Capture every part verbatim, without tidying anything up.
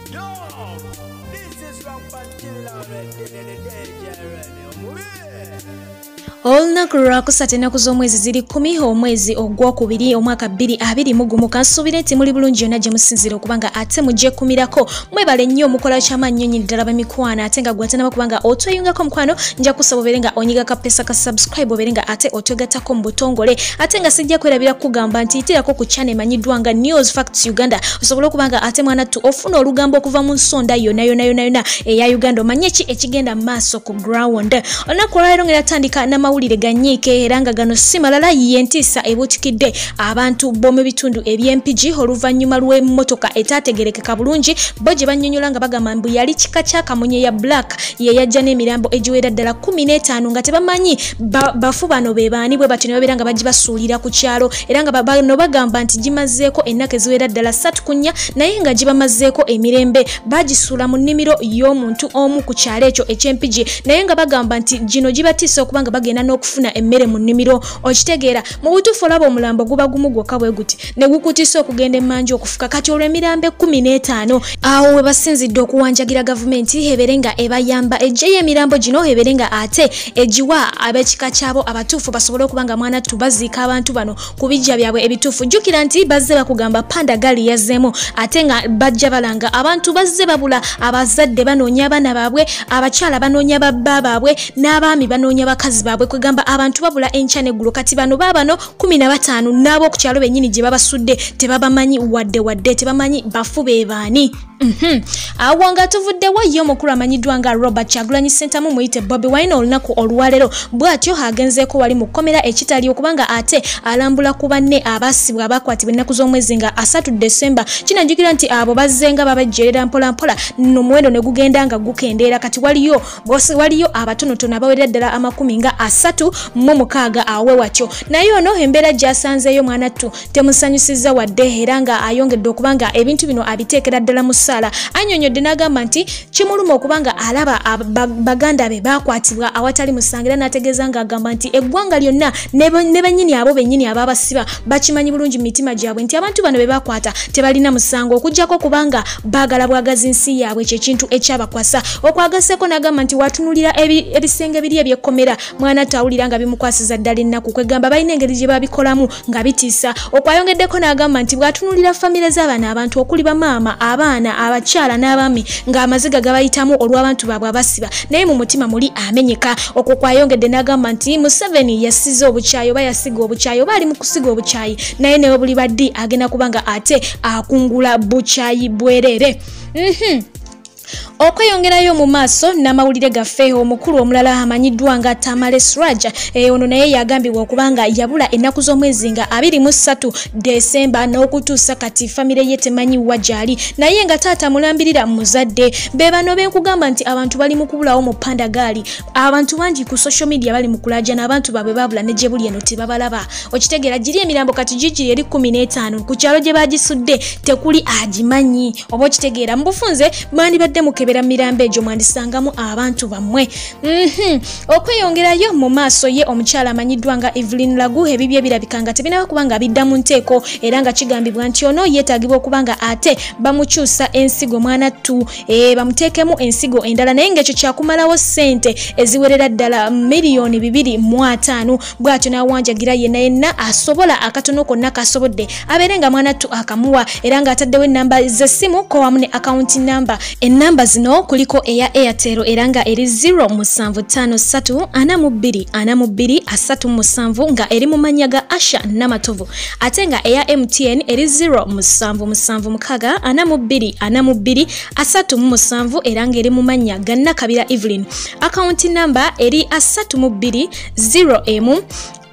Olunaku lwakusatu ennaku z'omwezi ziri kumi omwezi ogwokubiri omwaka bbiri abiri mu gumu kansuubire nti muli bulungi yonna gye musinzira okubanga ate mugyeekumirako mwebale nnyo omukola ky'amaanyi nnyonyi ddala bamikwano ate nga gwatanaba kubanga otweyungako mukwano nja kusaba obeere nga onyiga kapesa ka subscribe obeere nga ate otwegattako mu butongole ate nga sijja kwerabira kugamba nti itirako ku channel emanyiddwa nga News Facts Uganda osobole okubanga ate mwanattu ofuna olugambo okuva mu nsonda yonna yonna yonna yonna eya Uganda omanye ki ekigenda maaso ku ground. Olunaku olwaleero ngera tandika n'amawulire ganyiike era nga gano si malala yentiisa ebuutikidde abantu b'omu bitundu eby'empigi oluvannyuma lw'emmotoka etaategerekeka bulungi bo gye bannyonnyola nga bagamba mbu yali kika kya kamunye ya black ye yajja n'emirambo egiwera ddala kumi n'etaano nga tebamanyi bafu bano be baani bwe batyo ne babeera nga bagibasuulira ku kyalo era nga bano bagamba nti gimazeeko ennaku eziwera ddala ssatu ku nnya naye nga gibamazeeko emirembe bagisuula mu nnimiro y'omuntu omu ku kyalo ekyo eky'empigi naye nga bagamba nti gino gibatiisa okuba nga bagenda n'okufuna emmere mu nnimiro okitegeera mu butuufu olaba omulambo guba gumu gwokka bwe guti ne gukutiisa okugenda emmanju okufuka kati olw'emirambo ekkumi n'etaano awo we basinzidde okuwanjagira gavumenti ebeere nga ebayamba eggyeyo emirambo gino ebeere nga ate egiwa ab'ekika kyabo abatuufu basobole okuba nga mwanattu baziika abantu bano ku bijja byabwe ebituufu jjukira nti bazze bakugamba panda gali yazzeemu ate nga bajja balanga abantu bazze babula abazadde banoonya abaana baabwe abakyala banoonya babba baabwe n'abaami banoonya bakazi baabwe kwegamba abantu babula enkya n'eggulu kati bano baabano kumi na bataano n'ab'oku kyalo bennyini gye babasudde tebabamanyi wadde wadde tebamanyi bafu be baani. Mhm. Awo nga tuvuddewo ye omukulu amanyiddwa nga Robert Kyagulanyi Ssentamu muyite Bobi Wine olunaku olwaleero bw'atyo agenzeeko wali Mukomera ekitali okubanga ate alambula ku banne abaasibwa abakwatibwa ennaku z'omwezi nga asatu Desemba kinajjukira nti abo bazzenga babajjerera mpola mpola n'omuwendo ne gugenda nga gukendeera kati waliyo bose waliyo abatonotono abawerera ddala amakumi nga asatu mu mukaaga awe watyo naye ono embeera gy'asanzeeyo mwanattu temusanyusizza wadde era nga ayongedde okubanga ebintu bino abiteekera ddala mu sala anyonyodde n'agamba nti kimuluma okubanga alaba baganda be bakwatibwa awatali musangira n'ategeeza nga agamba nti eggwanga lyonna ne bannyini abo bennyini ababasiba bakimanyi bulungi mu mitima gyabwe nti abantu bano be bakwata tebalina musango okuggyako kubanga baagala bwagazi nsi yaabwe kyekintu ekyabakwasa okwagaseeko n'agamba nti watunulira ebisenge biri ebyekkomera mwana tawulira nga bimukwasiza ddala ennaku kwegamba balina engeri gye babikolamu nga bitiisa okwayongeddeko n'agamba nti bwatunulira famire z'abaana abantu okuli bamaama abaana abakyala n'abaami ng'amaziga gabayitamu olw'abantu baabwe abasiba naye mu mutima muli amenyeka okwo kwayongedde n'agamba nti Museveni yasize obukyayi oba yasiga obukyayi oba ali mu kusiga obukyayi naye newe buli baddi agenda kubanga ate akungula bukyayi bwereere. Mhm. Okweyongerayo mu maaso n'amawulire gaffe omukulu omulala amanyiddwa nga Tamale Sraja e ono naye yagambibwa okubanga yabula ennaku z'omwezi nga abiri mu ssatu Desemba n'okutuusa kati famire ye temanyi wajali naye nga taata mulambirira muzadde be bano benkugamba nti abantu bali mu kubulawo mu panda gaali abantu bangi ku social media bali mu kulajana abantu baabwe babula ne gye buli eno tebabalaba okitegeera giri emirambo kati gigiri eri kumi n'etaano ku kyalo gye bagisudde tekuli agimanyi oba okitegeera mu bufunze mwandibadde mukebera mirambe egyo mwandisangamu abantu bammwe. Mhm. Okweyongerayo mu maaso ye omukyala amanyiddwa nga Evelyn Langu ebibye birabika nga tebinaba kubanga bidda mu nteeko era nga kigambibwa nti ono yeetaagibwa okubanga ate bamukyusa ensigo mwanattu e, bamuteekemu ensigo endala naye ng'ekyo kyakumalawo ssente eziwerera ddala miliyoni bibiri mu ataano bw'atyo n'awanjagira yenna yenna asobola akatono konna kasobodde abeere nga mwanattu akamuwa era ng'ataddewo ennamba z'essimu ko wamu ne akawunti namba ennamba zino kuliko eya Airtel era nga eri zero musanvu ttaano ssatu ana mu bbiri ana mu bbiri asatu mu musanvu nga eri mu mannya ga Asha Namatovu ate nga eya M T N eri zero musanvu musanvu mukaaga ana mu bbiri ana mu bbiri asatu mu musanvu era nga eri mu mannya ga Nakabira Evelyn akawunti namba eri asatu mu bbiri zero emu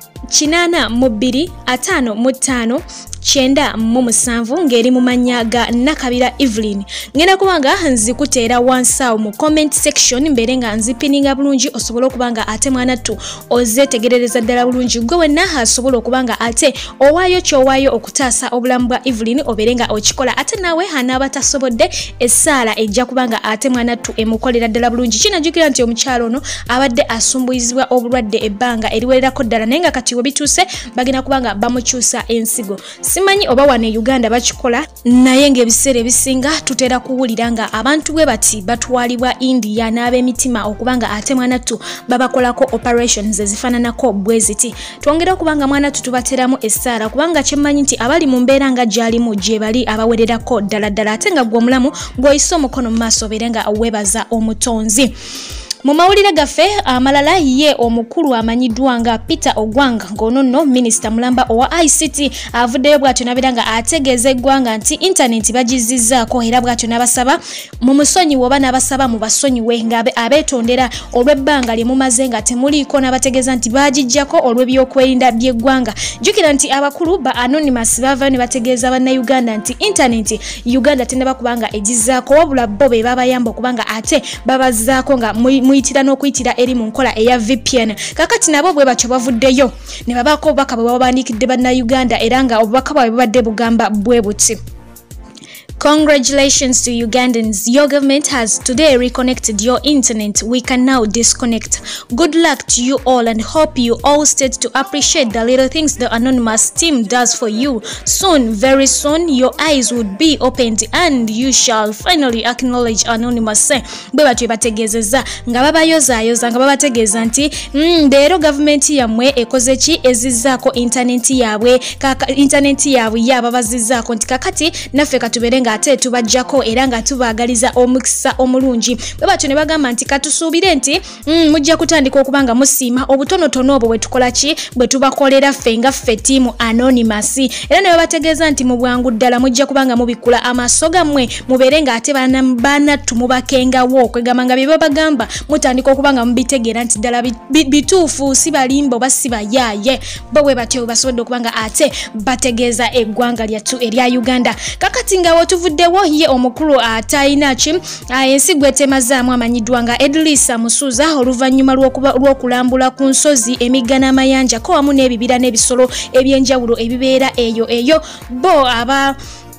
kinana mu bbiri ataano mu ttaano chenda mu musanvu ngeri mu mannya ga Nakabira Evelyn ngenda kubanga nzikuteera wansawo mu comment section mbere nga nzipininga bulungi osobola okubanga ate mwanattu ozetegerereza ddala bulungi gwe wenna asobola okubanga ate owaayo kyowaayo okutaasa obulamu bwa Evelyn oberenga okikola ate nawe hanaaba tasobodde essaala ejja kubanga ate mwanattu emukolera ddala bulungi kinajjukira nti omukyalo ono abadde asumbuyizibwa obulwadde ebbanga eriwererako ddala naye nga kati we bituuse bagenda kubanga bamukyusa ensigo simanyi oba wane Uganda bakikola naye ng'ebiseera ebisinga tutera kuwulira nga abantu bwe bati batwalibwa India n'ab'emitima okubanga ate mwanattu babakolako operations ezifaananako bweziti. Twongera okubanga mwanattu tubateramu essaala kubanga kyemmanyi nti abali mu mbeera nga gy'alimu gye bali abawererako ddala ddala ate nga gwe omulamu bw'oyisa omukono mu maaso obeere nga weebaza omutonzi. Mu mawulire gaffe amalala ye omukulu amanyiddwa nga Peter Ogwanga ng'ono nno minisita mulamba owa I C T avuddeyo bw'atyo n'abeera nga ategeeza eggwanga nti intaneti bagizizzaako era bw'atyo n'abasaba mu musonyiwe oba n'abasaba mu basonyiwe ng'abeetondera olw'ebbanga lye mumaze nga temuliiko n'abategeeza nti baagijjako olw'ebyokwerinda by'eggwanga. Jjukira nti abakulu ba Anonymous baavayo ne bategeeza bannayuganda nti intaneti Uganda tennaba kubanga egizzaako wabula bo be babayamba okubanga ate babazzaako nga muyitira n'okuyitira eri mu nkola eya V P N. Kakati nabo bwe batyo bavuddeyo ne babaako obubaka bwe babawandiikidde bannayuganda era nga obubaka bwabwe bubadde bugamba bwe buti. Congratulations to Ugandans. Your government has today reconnected your internet. We can now disconnect. Good luck to you all and hope you all start to appreciate the little things the Anonymous team does for you. Soon, very soon, your eyes would be opened and you shall finally acknowledge Anonymous. Bwe batyo bategezeza nga babayozaayoza nga babategeeza nti mm, leero government yamwe ekoze ki ezizzaako internet yaabwe kaka internet yaabwe yaba bazizzaako nti kakati naffe katubeere nga ate tubajjako era nga tubaagaliza omukisa omulungi. Bwe batyo ne bagamba nti katusuubire nti mm, mujja kutandika okubanga musiima obutonotono obwo bwe tukola ki bwe tubakolera ffe nga ffe ttiimu Anonymous. Era ne babategeeza nti mu bwangu ddala mujja kubanga mubikula amaaso gammwe mubeere nga ate banattu mubakengawo okwegamba nga bye babagamba mutandika okubanga mubitegeera nti ddala bituufu si balimba oba si bayaaye. Bo bwe batyo basobodde okubanga ate bategeeza eggwanga lyattu erya Uganda. Kakati nga wotuvuddewo ye omukulu atayina ki ensi gwetemazaamu amanyiddwa nga Edlisa Musuza oluvannyuma lw'okulambula ku nsozi emigga n'amayanja ko wamu n'ebibira n'ebisolo ebyenjawulo ebibeera eyo eyo bo aba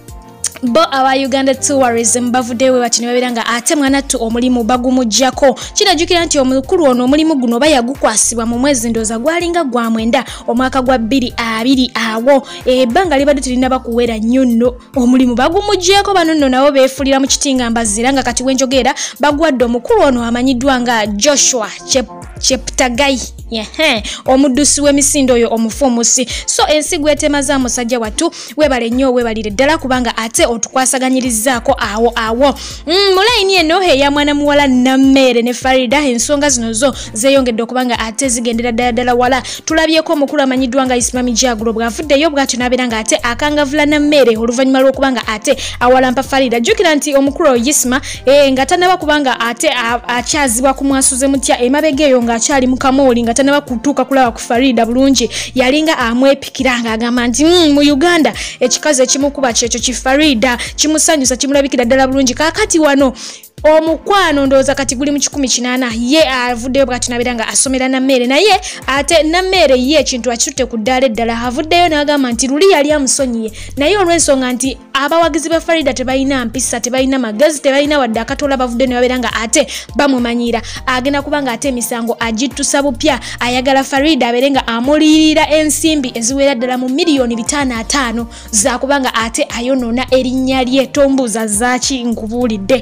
bo aba Uganda tourism bavuddeyo bati ne babeera nga ate mwanattu omulimu bagumujjako. Kinajjukira nti omukulu ono omulimu guno bayagukwasibwa mu mwezi ndooza gwalinga gwa mwenda omwaka gwa bbiri abiri awo ebbanga libadde terina bakuwera nnyo nno omulimu bagumujjeko bano nno nabo beefulira mu kitinga mbazira nga kati wenjogeera bagwadde omukulu ono amanyiddwa nga Joshua Cheptagai yehe omuddusi w'emisindo oyo omufumusi. So ensi gwetemaza musajja wattu webale nnyo webalire ddala kubanga ate otukwasaganyirizaako awo awo mm, mulayini eno eya mwana muwala Nammere ne Farida ensonga zino zo zeeyongedde okubanga ate zigendera ddala ddala wala. Tulabyeko omukulu amanyiddwa nga Isimami Jagulo bw'avuddeyo bw'atyo n'abeera nga ate akangavula Nammere oluvannyuma lw'okubanga ate awalampa Farida. Jjukira nti omukulu Yisima e, nga tannaba kubanga ate akyazibwa ku mwasuze mutya emabega eyo ng'akyali mu kamooli nga tannaba kutuuka kulaba ku Farida bulungi yalinga amwepikira ng'agamba nti mm, mu Uganda ekikazi ekimukuba kyekyo ki Farida kimusanyusa kimulabikira ddala bulungi. Kaakati wano omukwano ndooza kati guli mu kikumi kinaana ye avuddeyo bw'atyo n'abeera nga asomera Nammere naye ate Nammere ye ekintu akitutte ku ddaala eddala avuddeyo n'agamba nti luli yali amusonyiye naye olw'ensonga nti abawagizi ba Farida tebalina mpisa tebalina magezi tebalina wadde akatoola bavudde ne babeera nga ate bamumanyira agenda kubanga ate emisango agittusa bupya ayagala Farida abeere nga amuliyirira ensimbi eziwera ddala mu miliyoni bitaano ataano za kubanga ate ayonoona erinnya lye tombuuza zaaki nkubuulidde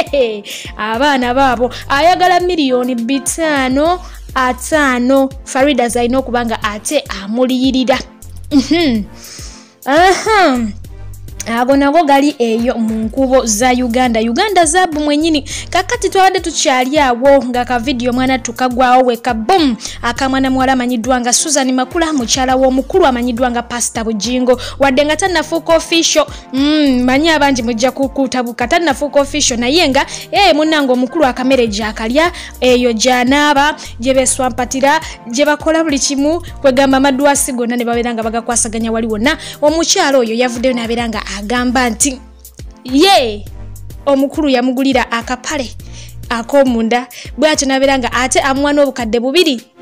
abaana baabo ayagala miliyoni bitaano ataano Farida zalina okubanga ate amuliyirira. aha ago nago gali eyo mu nkubo za Uganda Uganda zabu mwenyini. Kakati twabadde tukyali awo nga ka video mwana tukagwawo weka boom akamwana mwala amanyiddwa nga Susan Makula mukyala w'omukulu amanyiddwa nga Pastor Bujingo wadde nga tannafuuka official mm, manyi abangi mujja kukutabuka tannafuuka official naye nga eh munnange omukulu akamere gyakalya eyo gyanaaba gye beswampatira gye bakola buli kimu kwegamba amadwasi gonna ne babeera nga bagakwasaganya wali wonna. Omukyala oyo yavuddeyo n'abeera nga agamba nti ye omukulu yamugulira akapale akomunda bw'atyo n'abeera nga ate amuwa n'obukadde bubiri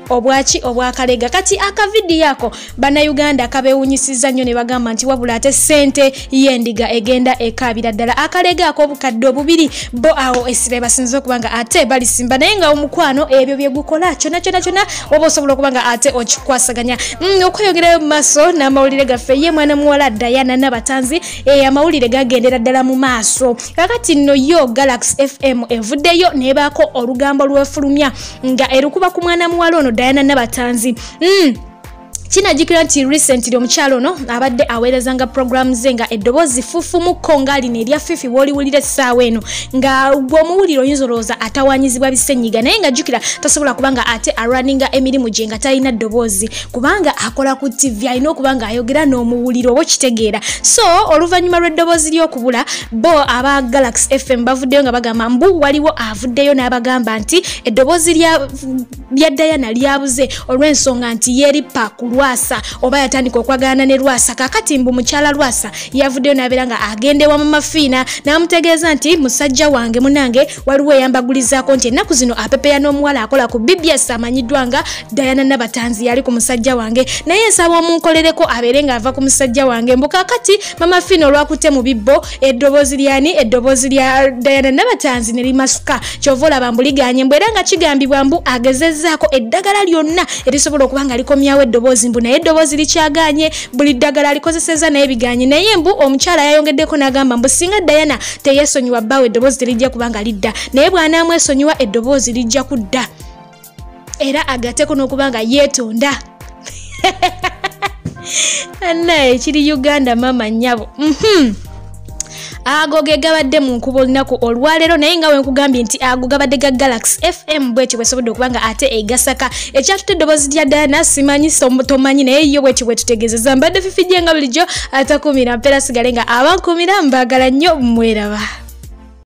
obwachi obwakalega kati aka video yako bana Uganda kabewunyisiza nnyo ne bagamba nti wabula ate sente yendiga egenda ekabira ddala akalega ako obukadde obubiri bo awo esire basinzo kubanga ate bali simba naye nga omukwano ebyo bye gukola kyona kyona kyona oba osobola kubanga ate okikwasaganya mm, okweyongerayo mu maaso n'amawulire gaffe ye mwana muwala Diana Nabatanzi e amawulire gagendera ddala mu maaso kakati nno yo Galaxy F M evuddeyo nebaako olugambo lwefulumya nga erukuba ku mwana muwala ono Diana Nabatanzi mm. China jikira nti recently omukyalo no abadde aweerezanga programs zenga eddobozi fufu mu kongali ne lya fifi woli wulire sawa eno nga gwomuwuliro yinzoloza atawanyizibwa bisenyiga naye nga jukira tasobola kubanga ate arunninga emirimu jenga talina ddobozi kubanga akola ku T V ayino kubanga ayogera n'omuwuliro obo kitegeera so oluvanyuma lw'eddobozi ly'okubula bo aba Galaxy F M bavuddeyo nga bagamba mbu waliwo avuddeyo n'abagamba nti eddobozi lya lya Diana lyabuze olw'ensonga nti yeri pakulwa Lwasa oba yatandika okwagana ne Lwasa kakati mbu mukyala Lwasa yavuddeyo n'abeera nga agendewa mu mafiina n'amutegeeza nti musajja wange munange waliwo eyambagulizaako nti ennaku zino apepeya n'omuwala akola ku B B S amanyiddwa nga Diana Nabatanzi yali ku musajja wange naye nsaba omunkolereko abeere ng'ava ku musajja wange mbu kakati mama fiina olwakutte mu bibbo eddoboozi lyani eddoboozi lya Diana Nabatanzi ne limasuka kyova olaba mbu liganye mbu era nga kigambibwa mbu agezezzaako eddagala lyonna erisobola okuba nga likomyawo eddoboozi mbu naye eddoboozi likyaganye buli ddagala alikozeseza naye biganye naye mbu omukyala yayongeddeko n'agamba mbu singa Diana teyesonyiwa bbaawe eddoboozi terijja kubanga lidda naye bw'anaamwesonyiwa eddoboozi lijja kudda era agateko n'okubanga yeetonda naye kiri Uganda mama nnyabo mhm ago ge gabadde mu nkubo lunaku olwaleero naye nga wenkugambye nti ago gabadde ga Galaxy F M bweti bwesobodde okubanga ate egasaka ekyatute eddoboozi lya Diana simanyi tomanyi naye yo bweti bwetugezeza mbadde fifijje nga bulijjo atakumira mpera sigale nga abankumira mbagala nnyo mweraba.